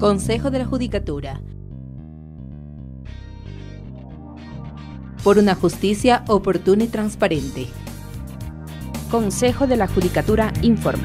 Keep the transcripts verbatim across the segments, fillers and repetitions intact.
Consejo de la Judicatura. Por una justicia oportuna y transparente. Consejo de la Judicatura informa.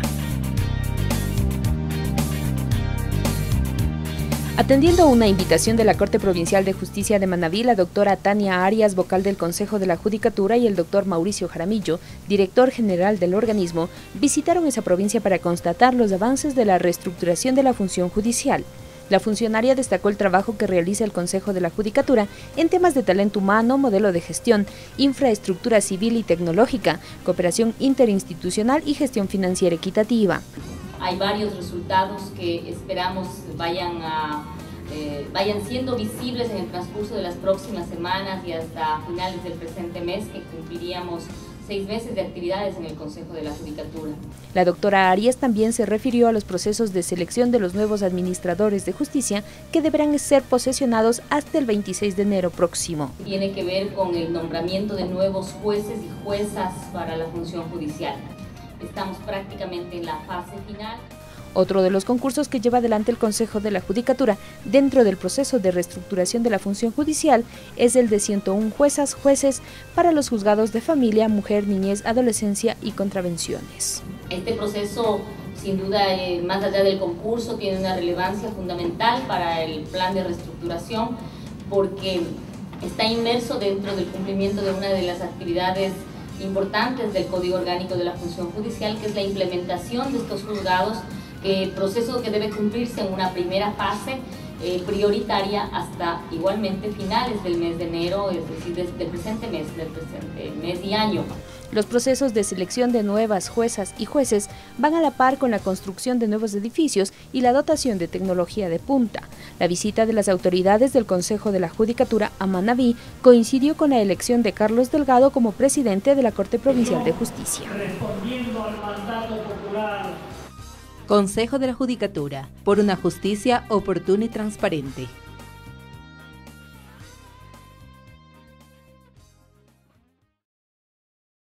Atendiendo a una invitación de la Corte Provincial de Justicia de Manabí, la doctora Tania Arias, vocal del Consejo de la Judicatura, y el doctor Mauricio Jaramillo, director general del organismo, visitaron esa provincia para constatar los avances de la reestructuración de la función judicial. La funcionaria destacó el trabajo que realiza el Consejo de la Judicatura en temas de talento humano, modelo de gestión, infraestructura civil y tecnológica, cooperación interinstitucional y gestión financiera equitativa. Hay varios resultados que esperamos vayan, a, eh, vayan siendo visibles en el transcurso de las próximas semanas y hasta finales del presente mes, que cumpliríamos seis meses de actividades en el Consejo de la Judicatura. La doctora Arias también se refirió a los procesos de selección de los nuevos administradores de justicia que deberán ser posesionados hasta el veintiséis de enero próximo. Tiene que ver con el nombramiento de nuevos jueces y juezas para la función judicial. Estamos prácticamente en la fase final. Otro de los concursos que lleva adelante el Consejo de la Judicatura dentro del proceso de reestructuración de la función judicial es el de ciento una juezas, jueces para los juzgados de familia, mujer, niñez, adolescencia y contravenciones. Este proceso, sin duda, eh, más allá del concurso, tiene una relevancia fundamental para el plan de reestructuración porque está inmerso dentro del cumplimiento de una de las actividades importantes del Código Orgánico de la Función Judicial, que es la implementación de estos juzgados, eh, proceso que debe cumplirse en una primera fase eh, prioritaria hasta igualmente finales del mes de enero, es decir, desde el presente mes, del presente mes y año. Los procesos de selección de nuevas juezas y jueces van a la par con la construcción de nuevos edificios y la dotación de tecnología de punta. La visita de las autoridades del Consejo de la Judicatura a Manabí coincidió con la elección de Carlos Delgado como presidente de la Corte Provincial de Justicia. Respondiendo al mandato popular. Consejo de la Judicatura. Por una justicia oportuna y transparente.